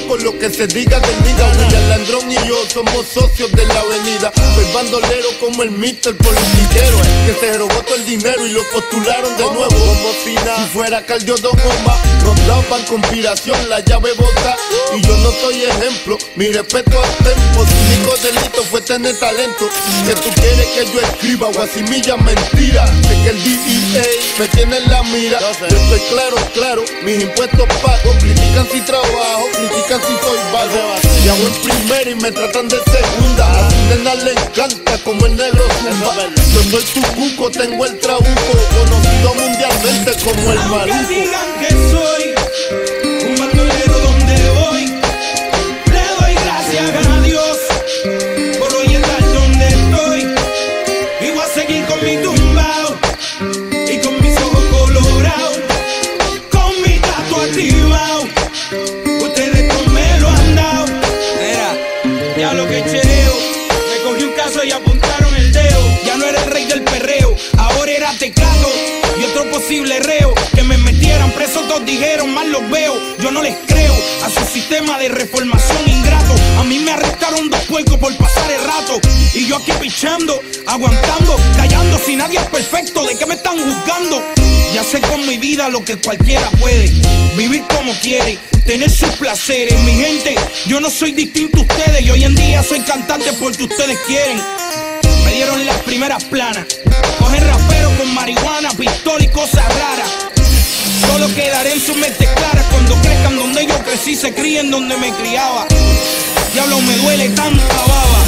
con lo que se diga del nigga. William Landrón y yo somos socios de la avenida. Soy bandolero como el Mr. Politiquero, que se robó todo el dinero y lo postularon de nuevo. Como si fuera Cardio Don Omar, nos daban conspiración, la llave bota. Y yo no soy ejemplo, mi respeto al tempo. Su único delito fue tener talento. Que tú quieres que yo escriba guasimilla mentira. Sé que el DEA me tiene en la mira. Yo estoy claro, mis impuestos pago. Critican si trabajo, critican si soy vago. Y hago en primera y me tratan de segunda. A su nena le encanta como el negro zumba. Yo soy tu cuco, tengo el trabuco, conocido mundialmente como el maluco. Aunque digan que soy un bandolero donde voy, le doy gracias a Dios por hoy estar donde estoy. Y voy a seguir con mi tumbao y con mis ojos colorados, con mi gato activado. Ustedes no me lo han dado. Mira, ya lo que chereo, me cogí un caso y apuntaron el dedo. Ya no era el rey del perreo, ahora era Tecato y otro posible reo. Que me metieran preso, todos dijeron, mal los veo. Yo no les creo a su sistema de reformación ingrato. A mí me arrestaron 2 puercos por pasar el rato, y yo aquí pichando, aguantando, callando. Si nadie es perfecto, ¿de qué me están juzgando? Ya sé con mi vida lo que cualquiera puede, vivir como quiere, tener sus placeres. Mi gente, yo no soy distinto a ustedes, y hoy en día soy cantante porque ustedes quieren. Me dieron las primeras planas, cogen rapero con marihuana, pistola y cosas raras. Solo quedaré en sus mentes claras cuando crezcan donde yo crecí, se críen donde me criaba. Diablo, me duele tanta baba,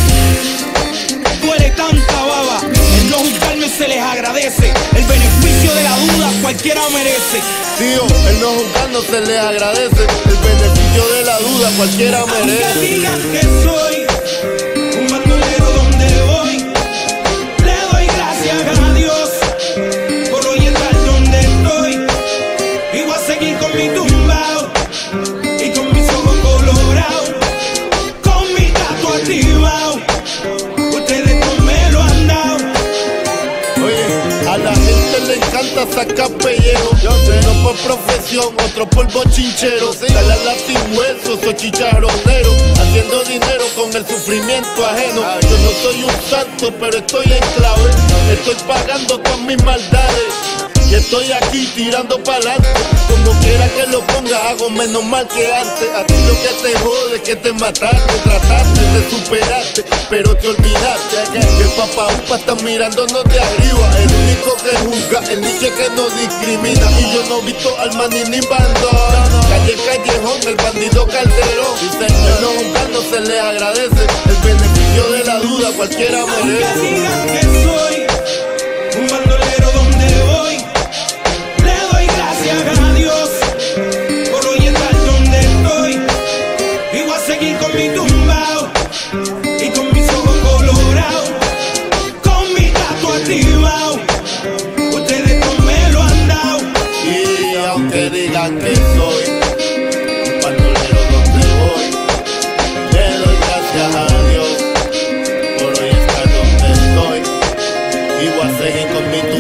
duele tanta baba. El no juzgarme se les agradece, el beneficio de la duda cualquiera merece. Tío, el no juzgarnos se les agradece, el beneficio de la duda cualquiera merece. Aunque digan que soy un bandolero donde voy, le doy gracias a Dios por hoy estar donde estoy. Y voy a seguir con mi tumbao y con mis ojos colorados, con mi gato activado. Ustedes no me lo han dado. Oye, a la gente le encanta sacar pellejo. Uno por profesión, otro por bochinchero. Dale a Latin hueso, soy chicharronero, haciendo dinero con el sufrimiento ajeno. Yo no soy un santo, pero estoy en clave. Estoy pagando todas mis maldades y estoy aquí tirando pa'lante. Como quiera que lo ponga, hago menos mal que antes. A ti lo que te jode es que te mataste, trataste de superarte, pero te olvidaste que el papá upa está mirándonos de arriba. El único que juzga, el niche que no discrimina. Y yo no he visto al maní ni bandón. Calle Callejón, el bandido Calderón. Dicen que no juzgar no se le agradece, el beneficio de la duda cualquiera merece. Aunque digan que soy un bandolero donde voy, le doy gracias a Dios por hoy estar donde estoy. Y voy a seguir con mi tumbao y con mis ojos colorados, con mi gato activado. Ustedes no me lo han dado. Y aunque digan que soy un bandolero donde voy, le doy gracias a Dios por hoy estar donde estoy. Y voy a seguir con mi